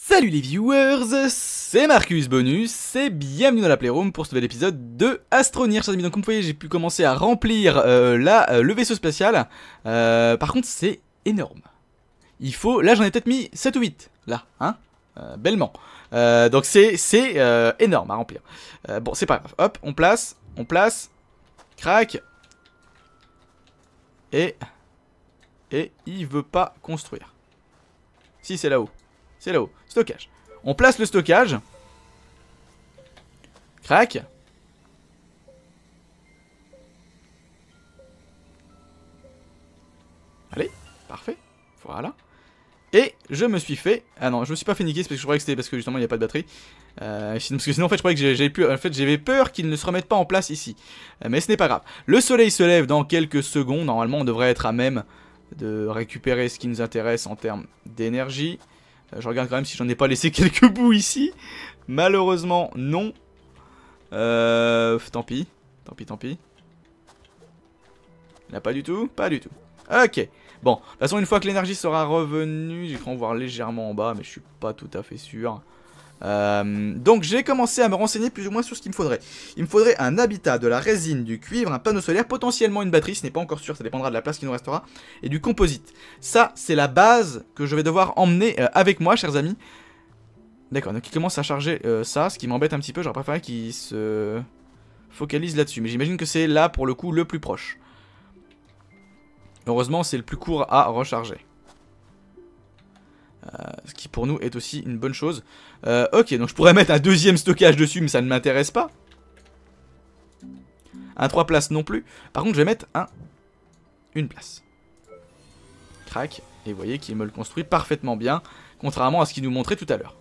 Salut les viewers, c'est Marcus Bonus et bienvenue dans la Playroom pour ce nouvel épisode de Astroneer, chers amis. Donc comme vous voyez, j'ai pu commencer à remplir le vaisseau spatial. Par contre, c'est énorme. Il faut, là j'en ai peut-être mis 7 ou 8, là, hein, bellement. Donc c'est énorme à remplir. Bon, c'est pas grave, hop, on place, crac. Et il veut pas construire. Si, c'est là-haut. C'est là-haut. Stockage. On place le stockage. Crac. Allez, parfait. Voilà. Et je me suis fait... Ah non, je me suis pas fait niquer, c'est parce que je croyais que c'était parce que justement il n'y a pas de batterie. Parce que sinon en fait je croyais que j'avais pu... En fait j'avais peur qu'ils ne se remettent pas en place ici. Mais ce n'est pas grave. Le soleil se lève dans quelques secondes. Normalement on devrait être à même de récupérer ce qui nous intéresse en termes d'énergie. Je regarde quand même si j'en ai pas laissé quelques bouts ici. Malheureusement, non. Tant pis. Tant pis. Là, pas du tout. Pas du tout. Ok. Bon, de toute façon, une fois que l'énergie sera revenue, j'ai cru en voir légèrement en bas, mais je suis pas tout à fait sûr. Donc j'ai commencé à me renseigner plus ou moins sur ce qu'il me faudrait. Il me faudrait un habitat, de la résine, du cuivre, un panneau solaire, potentiellement une batterie, ce n'est pas encore sûr, ça dépendra de la place qui nous restera, et du composite. Ça, c'est la base que je vais devoir emmener avec moi, chers amis. D'accord, donc il commence à charger ça, ce qui m'embête un petit peu, j'aurais préféré qu'il se focalise là-dessus, mais j'imagine que c'est là, pour le coup, le plus proche. Heureusement, c'est le plus court à recharger. Ce qui pour nous est aussi une bonne chose. Ok, donc je pourrais mettre un deuxième stockage dessus, mais ça ne m'intéresse pas. Un 3 places non plus. Par contre, je vais mettre une place. Crac. Et vous voyez qu'il me le construit parfaitement bien, contrairement à ce qu'il nous montrait tout à l'heure.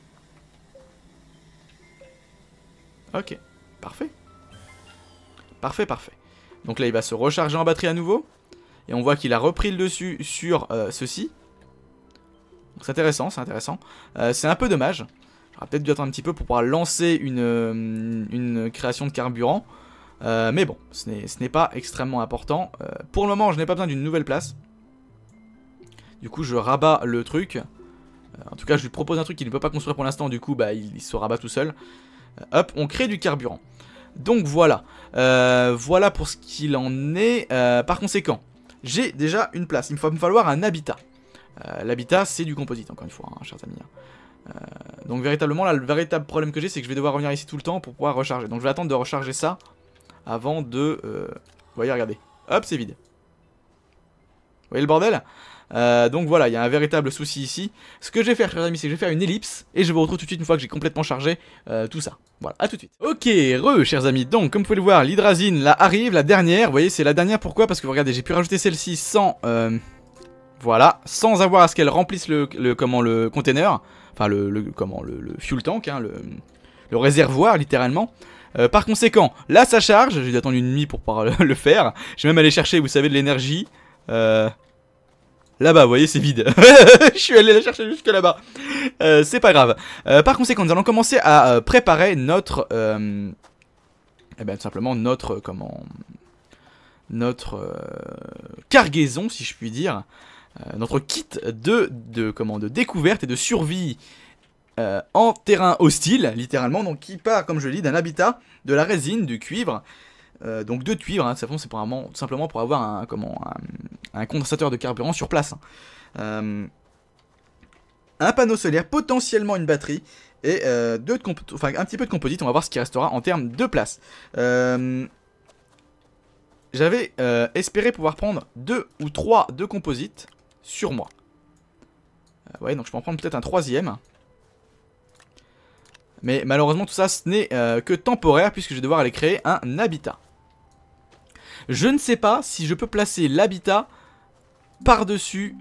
Ok, parfait. Parfait. Donc là, il va se recharger en batterie à nouveau. Et on voit qu'il a repris le dessus sur ceci. C'est intéressant, c'est un peu dommage. J'aurais peut-être dû attendre un petit peu pour pouvoir lancer une création de carburant. Mais bon, ce n'est pas extrêmement important. Pour le moment, je n'ai pas besoin d'une nouvelle place. Du coup, je rabats le truc. En tout cas, je lui propose un truc qu'il ne peut pas construire pour l'instant. Du coup, bah, il se rabat tout seul. Hop, on crée du carburant. Donc voilà. Voilà pour ce qu'il en est. Par conséquent, j'ai déjà une place. Il va me falloir un habitat. L'habitat, c'est du composite, encore une fois, hein, chers amis. Donc véritablement, là, le véritable problème que j'ai, c'est que je vais devoir revenir ici tout le temps pour pouvoir recharger. Donc je vais attendre de recharger ça avant de... Vous voyez, regardez. Hop, c'est vide. Vous voyez le bordel? Donc voilà, il y a un véritable souci ici. Ce que je vais faire, chers amis, c'est que je vais faire une ellipse et je vous retrouve tout de suite une fois que j'ai complètement chargé tout ça. Voilà, à tout de suite. Ok, chers amis. Donc, comme vous pouvez le voir, l'hydrazine, là, arrive, la dernière. Vous voyez, c'est la dernière, pourquoi? Parce que, regardez, j'ai pu rajouter celle-ci sans... Voilà, sans avoir à ce qu'elle remplisse le container, enfin le fuel tank, hein, le réservoir littéralement. Par conséquent, là ça charge, j'ai dû attendre une nuit pour pouvoir le faire. Je vais même aller chercher, vous savez, de l'énergie. Là-bas, vous voyez, c'est vide. Je suis allé la chercher jusque là-bas. C'est pas grave. Par conséquent, nous allons commencer à préparer notre... tout simplement notre... Notre cargaison, si je puis dire. Notre kit de découverte et de survie en terrain hostile, littéralement, donc qui part, comme je le dis, d'un habitat, de la résine, du cuivre, donc de cuivre, hein, c'est tout simplement pour avoir un condensateur de carburant sur place. Un panneau solaire, potentiellement une batterie, et un petit peu de composite, on va voir ce qui restera en termes de place. J'avais espéré pouvoir prendre 2 ou 3 de composite sur moi. Ouais, donc je peux en prendre peut-être un troisième. Mais malheureusement, tout ça, ce n'est que temporaire, puisque je vais devoir aller créer un habitat. Je ne sais pas si je peux placer l'habitat par-dessus...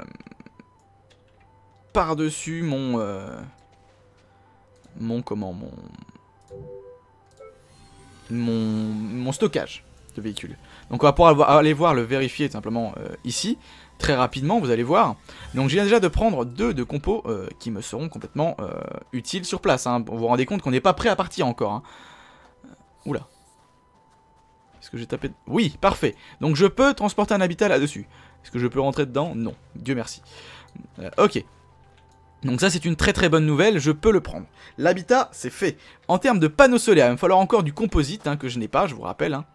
par-dessus mon stockage de véhicules. Donc on va pouvoir aller voir, le vérifier tout simplement ici, très rapidement, vous allez voir. Donc je viens déjà de prendre 2 de compos qui me seront complètement utiles sur place. Hein. Vous vous rendez compte qu'on n'est pas prêt à partir encore. Hein. Oula. Est-ce que j'ai tapé... Oui, parfait. Donc je peux transporter un habitat là-dessus. Est-ce que je peux rentrer dedans? Non. Dieu merci. Ok. Donc ça c'est une très très bonne nouvelle, je peux le prendre. L'habitat c'est fait. En termes de panneaux solaires, il va me falloir encore du composite hein, que je n'ai pas, je vous rappelle. Hein.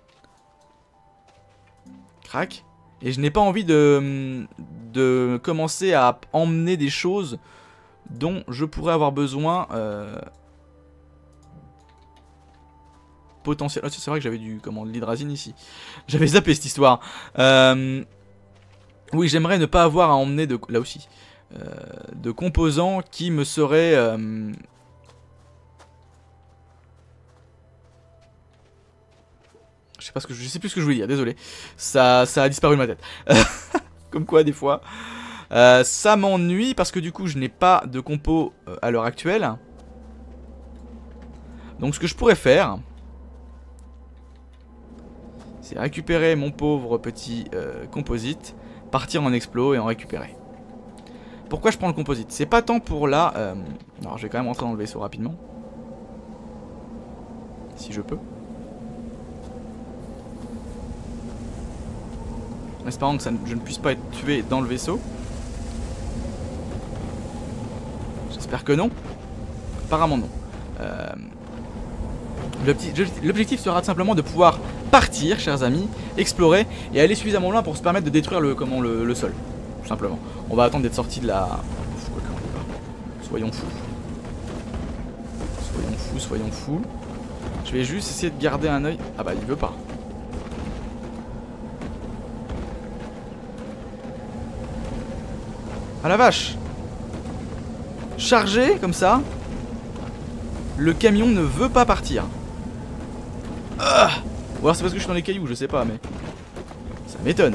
Crac. Et je n'ai pas envie de commencer à emmener des choses dont je pourrais avoir besoin potentiel. Oh, c'est vrai que j'avais du de l'hydrazine ici. J'avais zappé cette histoire. Oui, j'aimerais ne pas avoir à emmener là aussi de composants qui me seraient je sais plus ce que je voulais dire, désolé. Ça a disparu de ma tête. Comme quoi des fois. Ça m'ennuie parce que du coup je n'ai pas de compos à l'heure actuelle. Donc ce que je pourrais faire, c'est récupérer mon pauvre petit composite, partir en explo et en récupérer. Pourquoi je prends le composite? C'est pas tant pour la... alors je vais quand même rentrer dans le vaisseau rapidement. Si je peux. En espérant que je ne puisse pas être tué dans le vaisseau. J'espère que non. Apparemment non. L'objectif sera simplement de pouvoir partir, chers amis, explorer et aller suffisamment loin pour se permettre de détruire le sol. Tout simplement. On va attendre d'être sorti de la... Soyons fous. Soyons fous, soyons fous. Je vais juste essayer de garder un œil. Ah bah il veut pas. Ah la vache! Chargé comme ça, le camion ne veut pas partir. Ah! Ou alors c'est parce que je suis dans les cailloux, je sais pas, mais ça m'étonne.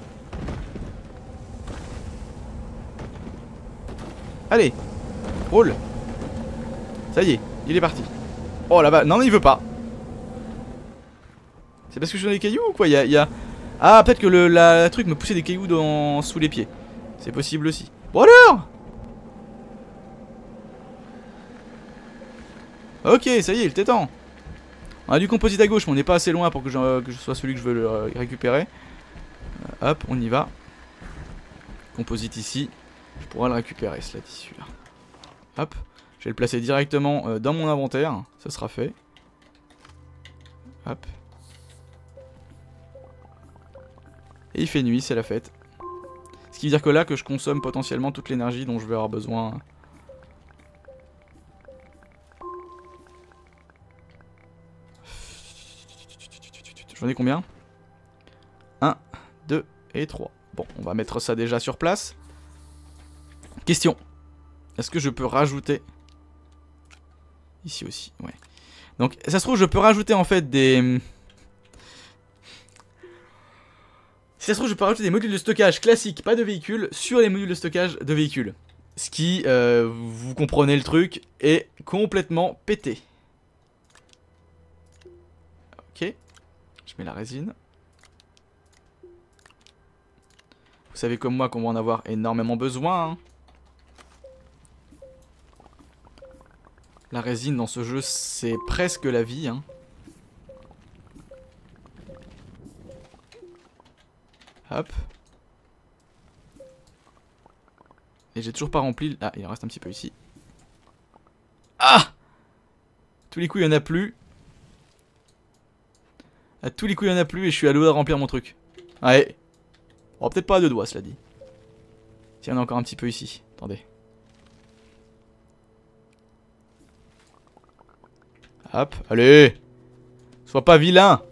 Allez, roule. Ça y est, il est parti. Oh là-bas, non, il veut pas. C'est parce que je suis dans les cailloux ou quoi? Ah, peut-être que la truc me poussait des cailloux sous les pieds. C'est possible aussi. Bon alors! Ok, ça y est, il était temps. On a du composite à gauche, mais on n'est pas assez loin pour que je sois celui que je veux récupérer. Hop, on y va. Composite ici. Je pourrais le récupérer, cela dit, celui-là. Hop, je vais le placer directement dans mon inventaire. Ça sera fait. Hop. Et il fait nuit, c'est la fête. Ce qui veut dire que là, que je consomme potentiellement toute l'énergie dont je vais avoir besoin. J'en ai combien? 1, 2 et 3. Bon, on va mettre ça déjà sur place. Question. Est-ce que je peux rajouter... Ici aussi, ouais. Donc, ça se trouve, je peux rajouter en fait des... Si ça se trouve, je peux rajouter des modules de stockage classiques, pas de véhicules, sur les modules de stockage de véhicules. Ce qui, vous comprenez le truc, est complètement pété. Ok. Je mets la résine. Vous savez comme moi qu'on va en avoir énormément besoin. Hein. La résine dans ce jeu, c'est presque la vie. Hein. Hop. Et j'ai toujours pas rempli... Ah, il en reste un petit peu ici. Ah! Tous les coups, il y en a plus. À tous les coups, il y en a plus et je suis à l'eau de remplir mon truc. Ouais. Oh, peut-être pas à deux doigts, cela dit. Tiens, il y en a encore un petit peu ici. Attendez. Hop, allez. Sois pas vilain.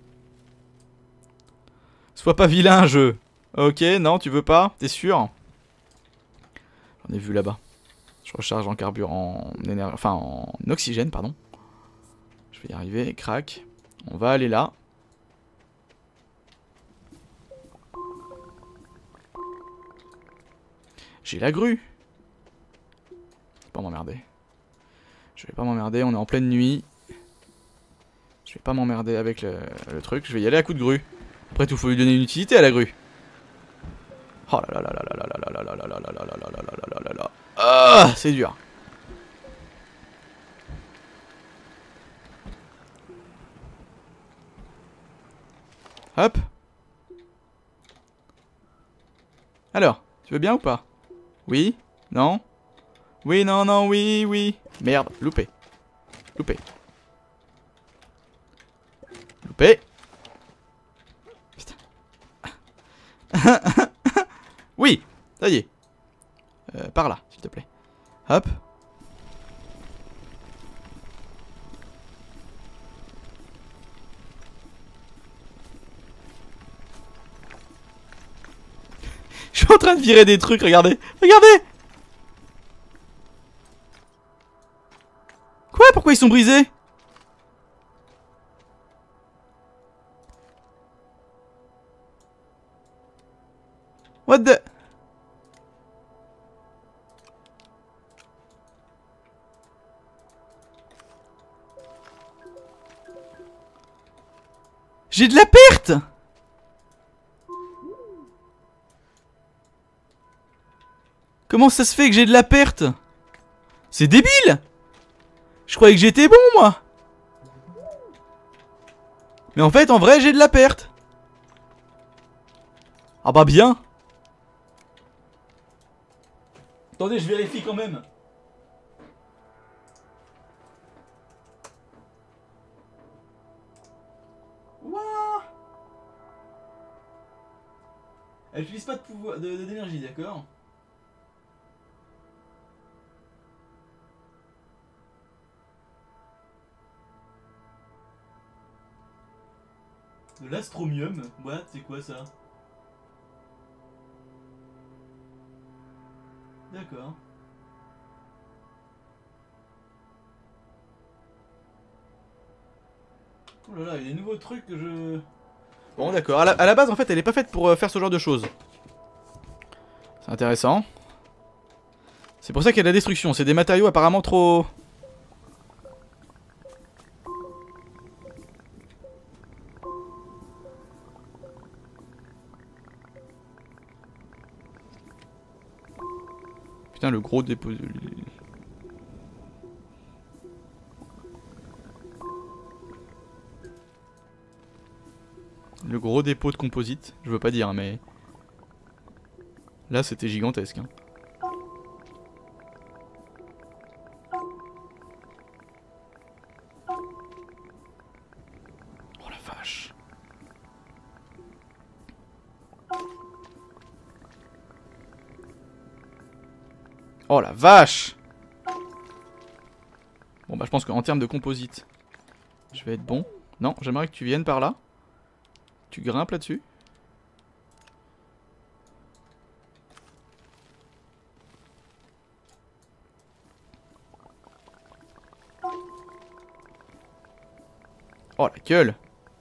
Sois pas vilain, jeu. Ok, non, tu veux pas? T'es sûr? J'en ai vu là-bas. Je recharge en carburant, en oxygène, pardon. Je vais y arriver, crac. On va aller là. J'ai la grue. Je vais pas m'emmerder. Je vais pas m'emmerder, on est en pleine nuit. Je vais pas m'emmerder avec le truc, je vais y aller à coup de grue. Après tout, faut lui donner une utilité à la grue. Oh là là là là là là là là là là là là là là là là là là. Ah, c'est dur. Hop. Alors, tu veux bien ou pas? Oui? Non? Oui, non, non, oui, oui. Merde, loupé. Loupé. Loupé. Putain. Oui, ça y est. Par là, s'il te plaît. Hop. Je suis en train de virer des trucs, regardez. Regardez. Quoi? Pourquoi ils sont brisés? What the... J'ai de la perte. Comment ça se fait que j'ai de la perte? C'est débile. Je croyais que j'étais bon, moi. Mais en fait, en vrai, j'ai de la perte. Ah bah bien. Attendez, je vérifie quand même. Ouah. Elle utilise pas de pouvoir d'énergie, d'accord? De l'astromium? What? C'est quoi ça? D'accord. Oh là là, il y a des nouveaux trucs que je... Bon d'accord, à la base en fait elle est pas faite pour faire ce genre de choses. C'est intéressant. C'est pour ça qu'il y a de la destruction, c'est des matériaux apparemment trop... Putain, le gros dépôt... Le gros dépôt de composite, je veux pas dire, mais... Là, c'était gigantesque. Hein. Oh la vache. Oh la vache. Bon bah je pense qu'en termes de composite, je vais être bon. Non, j'aimerais que tu viennes par là. Tu grimpes là-dessus. Oh la gueule.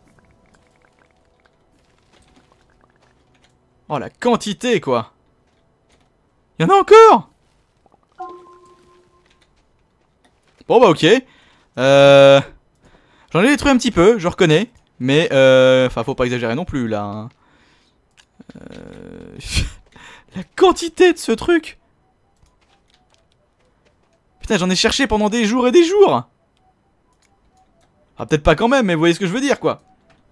Oh la quantité quoi. Y'en a encore. Bon bah ok. J'en ai détruit un petit peu, je reconnais. Mais enfin faut pas exagérer non plus là. Hein. La quantité de ce truc. Putain j'en ai cherché pendant des jours et des jours. Ah peut-être pas quand même mais vous voyez ce que je veux dire quoi.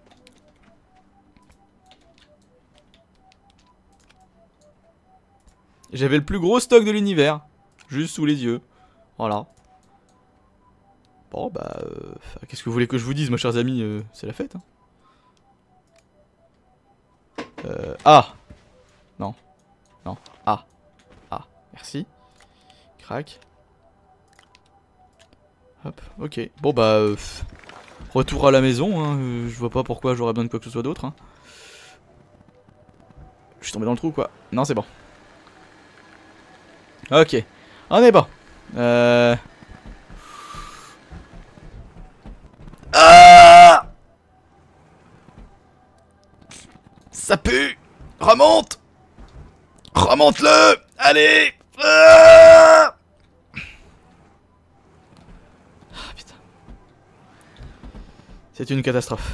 J'avais le plus gros stock de l'univers. Juste sous les yeux. Voilà. Bon bah... qu'est-ce que vous voulez que je vous dise, mes chers amis, c'est la fête. Hein. Ah. Non. Non. Ah. Ah. Merci. Crac. Hop. Ok. Bon bah... retour à la maison. Hein. Je vois pas pourquoi j'aurais besoin de quoi que ce soit d'autre. Hein. Je suis tombé dans le trou quoi. Non c'est bon. Ok. On est bon. Ah, ça pue. Remonte. Remonte-le. Allez. Ah, putain. C'est une catastrophe.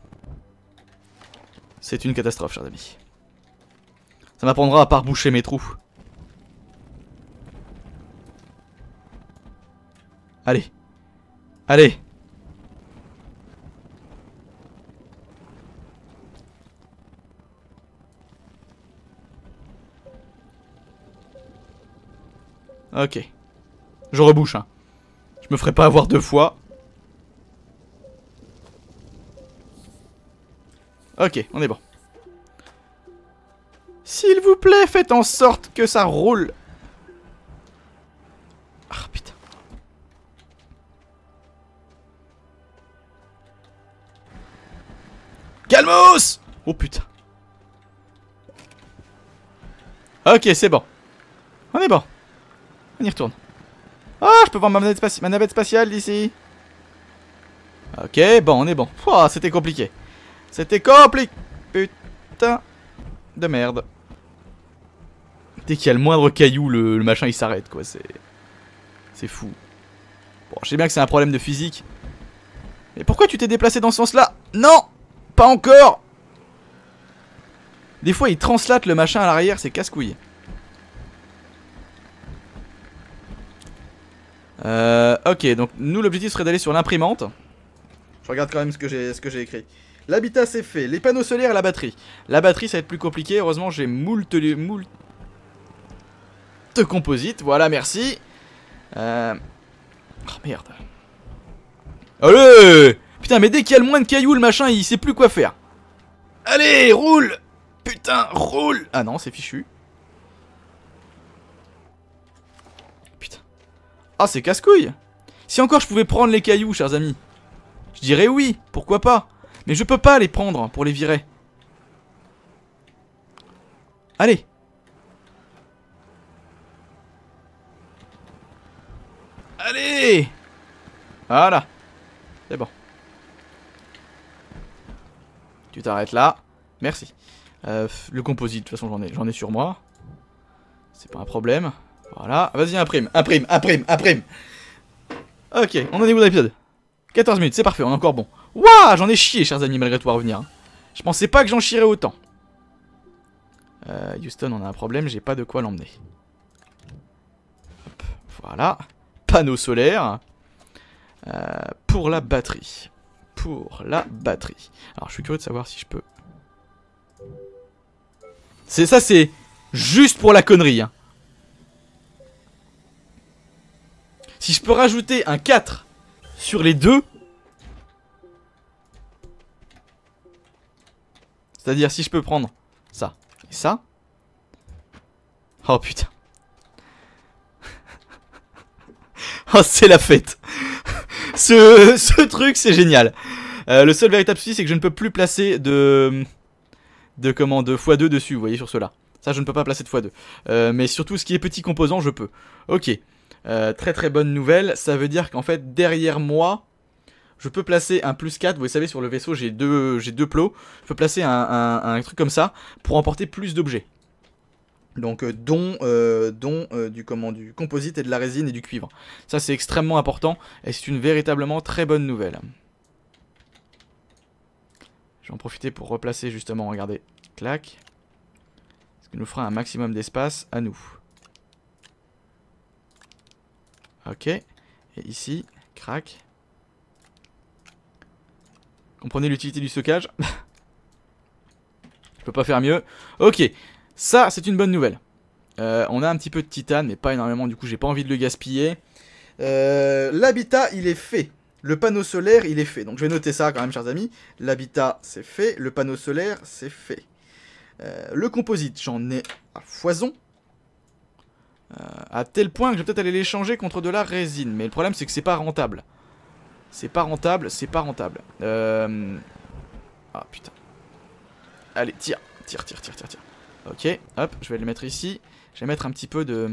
C'est une catastrophe, chers amis. Ça m'apprendra à pas reboucher mes trous. Allez. Allez. Ok. Je rebouche, hein. Je me ferai pas avoir 2 fois. Ok, on est bon. S'il vous plaît, faites en sorte que ça roule. Ah, putain. Calmos! Oh putain. Ok, c'est bon. On est bon. On y retourne. Ah, je peux voir ma navette spatiale d'ici. Ok, bon, on est bon. Pouah, c'était compliqué. C'était compliqué. Putain de merde. Dès qu'il y a le moindre caillou, le machin il s'arrête quoi. C'est fou. Bon, je sais bien que c'est un problème de physique. Mais pourquoi tu t'es déplacé dans ce sens-là? Non! Pas encore! Des fois il translate le machin à l'arrière, c'est casse-couille. Ok, donc nous l'objectif serait d'aller sur l'imprimante. Je regarde quand même ce que j'ai écrit. L'habitat c'est fait, les panneaux solaires et la batterie. La batterie ça va être plus compliqué, heureusement j'ai moult composites, voilà merci. Oh merde. Allez! Putain mais dès qu'il y a le moins de cailloux le machin il sait plus quoi faire. Allez roule! Putain roule! Ah non c'est fichu. Putain. Ah c'est casse-couille. Si encore je pouvais prendre les cailloux chers amis, je dirais oui, pourquoi pas. Mais je peux pas les prendre pour les virer. Allez. Allez. Voilà. C'est bon. Tu t'arrêtes là. Merci. Le composite, de toute façon j'en ai sur moi. C'est pas un problème. Voilà. Vas-y imprime. Imprime. Ok, on en est où dans l'épisode? 14 minutes, c'est parfait, on est encore bon. Waouh, j'en ai chié, chers amis, malgré tout à revenir. Je pensais pas que j'en chierais autant. Houston, on a un problème, j'ai pas de quoi l'emmener. Voilà. Panneau solaire. Pour la batterie. Alors, je suis curieux de savoir si je peux... Ça, c'est juste pour la connerie. Hein. Si je peux rajouter un 4 sur les deux... C'est-à-dire si je peux prendre ça et ça. Oh putain. Oh c'est la fête. Ce truc c'est génial. Le seul véritable souci c'est que je ne peux plus placer de x2 dessus, vous voyez sur ceux-là. Ça je ne peux pas placer de x2. Mais surtout ce qui est petit composant je peux. Ok. Très très bonne nouvelle. Ça veut dire qu'en fait derrière moi je peux placer un +4, vous savez sur le vaisseau j'ai deux plots. Je peux placer un truc comme ça pour emporter plus d'objets. Donc dont du composite et de la résine et du cuivre. Ça c'est extrêmement important et c'est une véritablement très bonne nouvelle. Je vais en profiter pour replacer justement, regardez, clac. Ce qui nous fera un maximum d'espace à nous. Ok, et ici, crac. Comprenez l'utilité du stockage. Je peux pas faire mieux. Ok, ça c'est une bonne nouvelle. On a un petit peu de titane, mais pas énormément, du coup j'ai pas envie de le gaspiller. L'habitat il est fait. Le panneau solaire il est fait. Donc je vais noter ça quand même chers amis. L'habitat c'est fait, le panneau solaire c'est fait. Le composite j'en ai à foison. À tel point que je vais peut-être aller l'échanger contre de la résine. Mais le problème c'est que c'est pas rentable. C'est pas rentable. Ah putain. Allez, tire. Ok, hop, je vais le mettre ici. Je vais mettre un petit peu de...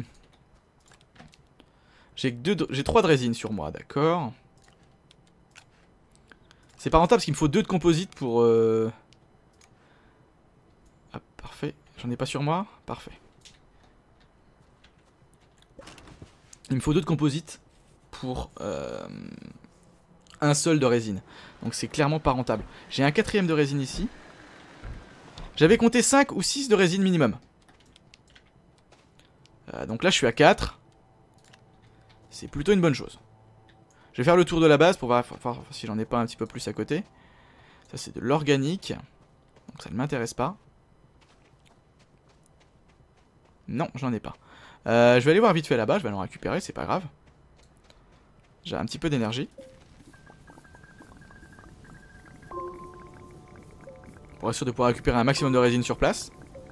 J'ai 3 de résine sur moi, d'accord. C'est pas rentable parce qu'il me faut 2 de composite pour... Ah, parfait. J'en ai pas sur moi. Parfait. Il me faut 2 de composite pour... un seul de résine. Donc c'est clairement pas rentable. J'ai un 4ème de résine ici. J'avais compté 5 ou 6 de résine minimum. Donc là je suis à 4. C'est plutôt une bonne chose. Je vais faire le tour de la base pour voir si j'en ai pas un petit peu plus à côté. Ça c'est de l'organique. Donc ça ne m'intéresse pas. Non, j'en ai pas. Je vais aller voir vite fait là-bas, je vais aller en récupérer, c'est pas grave. J'ai un petit peu d'énergie. Pour être sûr de pouvoir récupérer un maximum de résine sur place.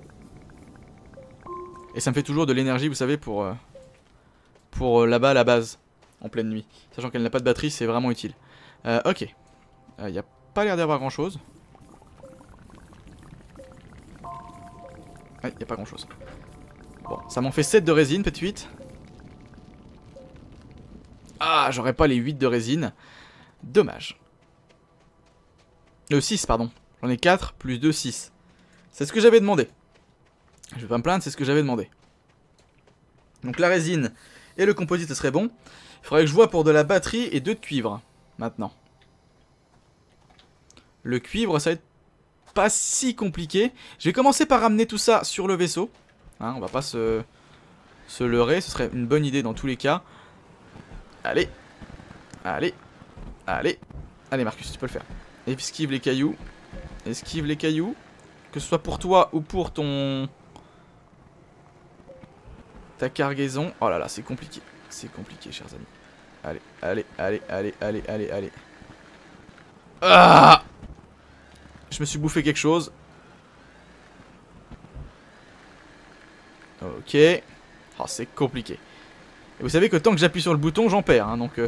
Et ça me fait toujours de l'énergie, vous savez, pour là-bas à la base, en pleine nuit. Sachant qu'elle n'a pas de batterie, c'est vraiment utile. Ok. Il n'y a pas l'air d'avoir grand-chose. Ouais, il n'y a pas grand-chose. Bon, ça m'en fait 7 de résine, peut-être 8. Ah, j'aurais pas les 8 de résine. Dommage. 6, pardon. J'en ai 4, plus 2, 6. C'est ce que j'avais demandé. Je vais pas me plaindre, c'est ce que j'avais demandé. Donc la résine et le composite, ce serait bon. Il faudrait que je vois pour de la batterie et 2 de cuivre, maintenant. Le cuivre, ça va être pas si compliqué. Je vais commencer par ramener tout ça sur le vaisseau. Hein, on va pas se leurrer, ce serait une bonne idée dans tous les cas. Allez. Allez. Allez. Allez Marcus, tu peux le faire. Esquive les cailloux. Esquive les cailloux. Que ce soit pour toi ou pour ton... ta cargaison. Oh là là, c'est compliqué. C'est compliqué, chers amis. Allez, allez, allez, allez, allez, allez, allez. Ah! Je me suis bouffé quelque chose. Ok. Oh, c'est compliqué. Et vous savez que tant que j'appuie sur le bouton, j'en perds. Hein, donc...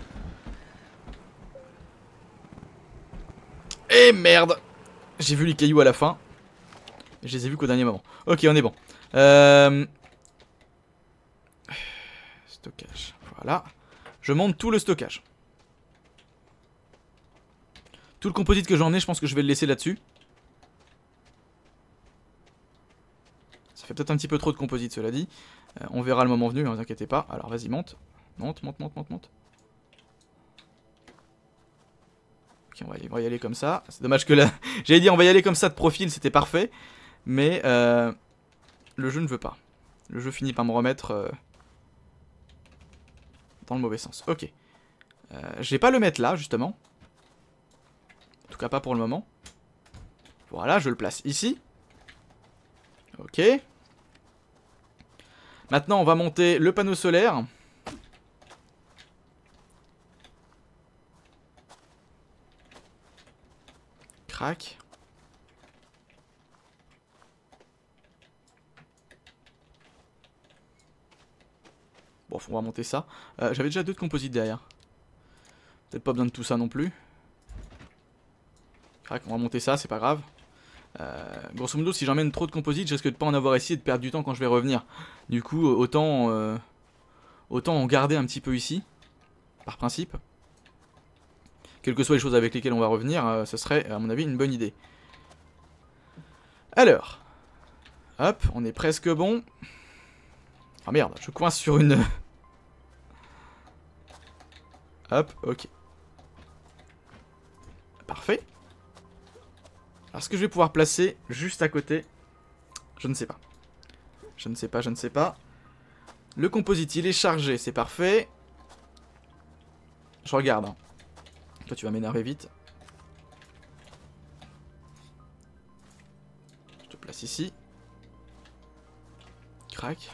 Et merde! J'ai vu les cailloux à la fin. Je les ai vus qu'au dernier moment. Ok, on est bon. Stockage. Voilà. Je monte tout le stockage. Tout le composite que j'en ai, je pense que je vais le laisser là-dessus. Ça fait peut-être un petit peu trop de composite, cela dit. On verra le moment venu, ne vous inquiétez pas. Alors, vas-y, monte. Monte, monte, monte, monte, monte. Ok, on va y aller comme ça. C'est dommage que là... J'allais dire, on va y aller comme ça de profil, c'était parfait. Mais, le jeu ne veut pas. Le jeu finit par me remettre... dans le mauvais sens. Ok. Je vais pas le mettre là, justement. En tout cas, pas pour le moment. Voilà, je le place ici. Ok. Maintenant, on va monter le panneau solaire. Crac. Bon, on va monter ça. J'avais déjà 2 de composites derrière. Peut-être pas besoin de tout ça non plus. Crac, on va monter ça, c'est pas grave. Grosso modo, si j'emmène trop de composites, je risque de pas en avoir ici et de perdre du temps quand je vais revenir. Du coup, autant en garder un petit peu ici, par principe. Quelles que soient les choses avec lesquelles on va revenir, ce serait, à mon avis, une bonne idée. Alors, hop, on est presque bon. Ah merde, je coince sur une... Hop, ok. Parfait. Alors, est-ce que je vais pouvoir placer juste à côté? Je ne sais pas. Je ne sais pas, je ne sais pas. Le composite, il est chargé, c'est parfait. Je regarde. Hein. Toi, tu vas m'énerver vite. Je te place ici. Crac.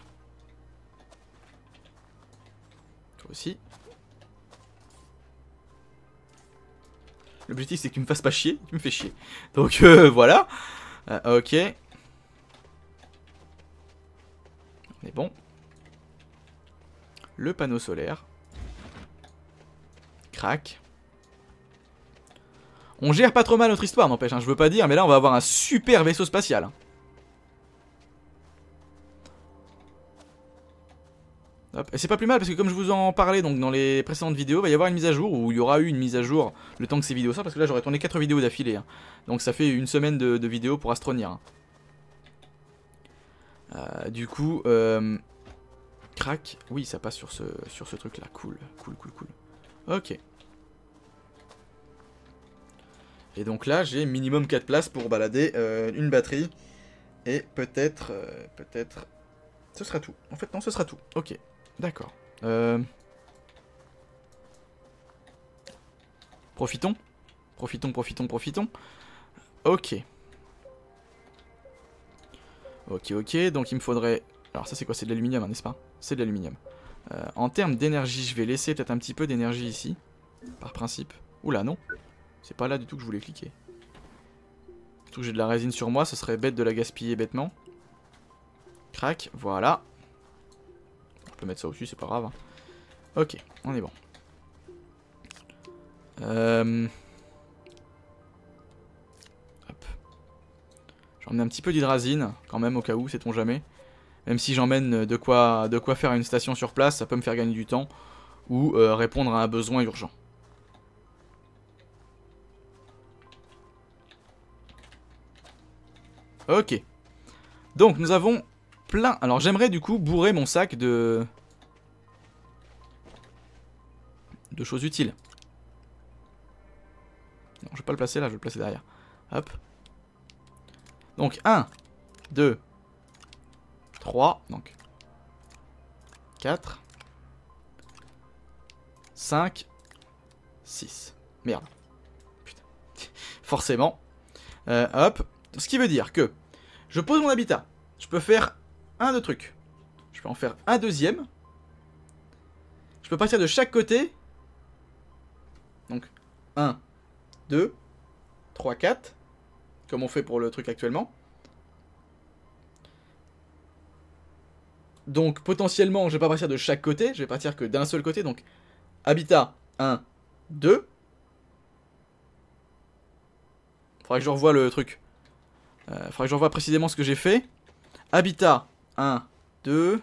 Toi aussi. L'objectif, c'est que tu me fasses pas chier. Tu me fais chier. Donc, voilà. Ok. On est bon. Le panneau solaire. Crac. On gère pas trop mal notre histoire, n'empêche. Hein, je veux pas dire, mais là, on va avoir un super vaisseau spatial. Hein. Hop. Et c'est pas plus mal parce que comme je vous en parlais donc dans les précédentes vidéos, il va y avoir une mise à jour ou il y aura eu une mise à jour le temps que ces vidéos sortent parce que là j'aurais tourné 4 vidéos d'affilée. Hein. Donc ça fait une semaine de vidéos pour Astronir. Hein. Du coup, crac, oui ça passe sur ce truc là, cool, cool, cool, cool. Ok. Et donc là j'ai minimum 4 places pour balader une batterie et peut-être, ce sera tout. En fait non, ce sera tout, ok. D'accord. Profitons. Profitons, profitons, profitons. Ok. Ok, ok. Donc il me faudrait... Alors ça c'est quoi? C'est de l'aluminium, hein, n'est-ce pas? C'est de l'aluminium. En termes d'énergie, je vais laisser peut-être un petit peu d'énergie ici. Par principe. Oula, non. C'est pas là du tout que je voulais cliquer. Surtout que j'ai de la résine sur moi, ce serait bête de la gaspiller bêtement. Crac, voilà. Je peux mettre ça au-dessus, c'est pas grave. Hein. Ok, on est bon. Hop. J'emmène un petit peu d'hydrazine, quand même, au cas où, sait-on jamais. Même si j'emmène de quoi faire une station sur place, ça peut me faire gagner du temps. Ou répondre à un besoin urgent. Ok. Donc, nous avons plein... Alors, j'aimerais du coup bourrer mon sac de choses utiles. Non, je vais pas le placer là, je vais le placer derrière. Hop. Donc 1, 2, 3, donc 4, 5, 6. Merde. Putain. Forcément. Hop. Ce qui veut dire que je pose mon habitat. Je peux faire un de trucs. Je peux en faire un deuxième. Je peux partir de chaque côté. Donc 1, 2, 3, 4. Comme on fait pour le truc actuellement. Donc potentiellement je vais pas partir de chaque côté. Je vais partir que d'un seul côté. Donc habitat 1, 2. Faudrait que je revoie le truc. Faudrait que je revoie précisément ce que j'ai fait. Habitat 1, 2.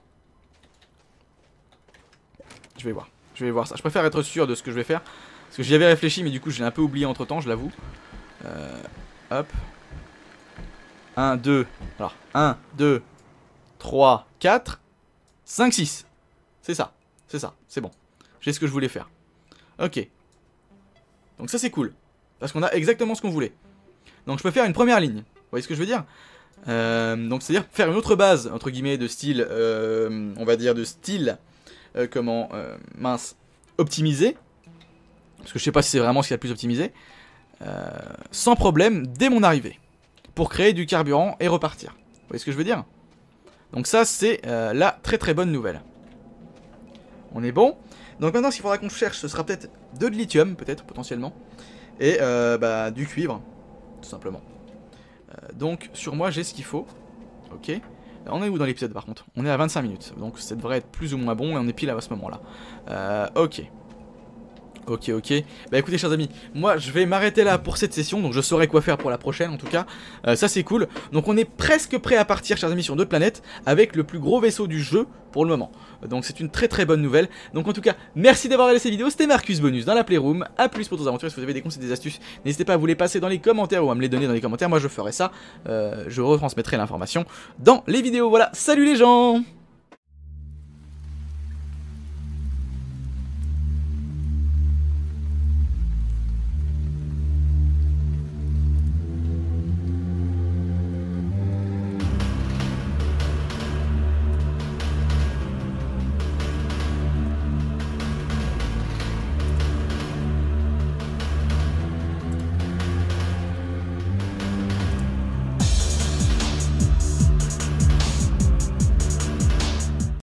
Je vais voir. Je vais voir ça. Je préfère être sûr de ce que je vais faire. Parce que j'y avais réfléchi, mais du coup, je l'ai un peu oublié entre temps, je l'avoue. Hop. 1, 2. Alors, 1, 2, 3, 4, 5, 6. C'est ça. C'est ça. C'est bon. J'ai ce que je voulais faire. Ok. Donc ça, c'est cool. Parce qu'on a exactement ce qu'on voulait. Donc je peux faire une première ligne. Vous voyez ce que je veux dire? Donc c'est-à-dire faire une autre base, entre guillemets, de style, on va dire de style, mince, optimisé. Parce que je sais pas si c'est vraiment ce qu'il y a de plus optimisé. Sans problème, dès mon arrivée. Pour créer du carburant et repartir. Vous voyez ce que je veux dire? Donc ça, c'est la très très bonne nouvelle. On est bon. Donc maintenant, ce qu'il faudra qu'on cherche, ce sera peut-être de lithium, peut-être, potentiellement. Et du cuivre, tout simplement. Donc sur moi j'ai ce qu'il faut. Ok. On est où dans l'épisode par contre? On est à 25 minutes. Donc ça devrait être plus ou moins bon. Et on est pile à ce moment là. Ok. Ok. Bah écoutez chers amis, moi je vais m'arrêter là pour cette session. Donc je saurai quoi faire pour la prochaine en tout cas. Ça c'est cool. Donc on est presque prêt à partir chers amis sur d'autres planètes. Avec le plus gros vaisseau du jeu pour le moment. Donc c'est une très très bonne nouvelle. Donc en tout cas merci d'avoir regardé cette vidéo. C'était Marcus Bonus dans la Playroom. A plus pour d'autres aventures. Si vous avez des conseils, des astuces, n'hésitez pas à vous les passer dans les commentaires. Ou à me les donner dans les commentaires. Moi je ferai ça. Je retransmettrai l'information dans les vidéos. Voilà, salut les gens!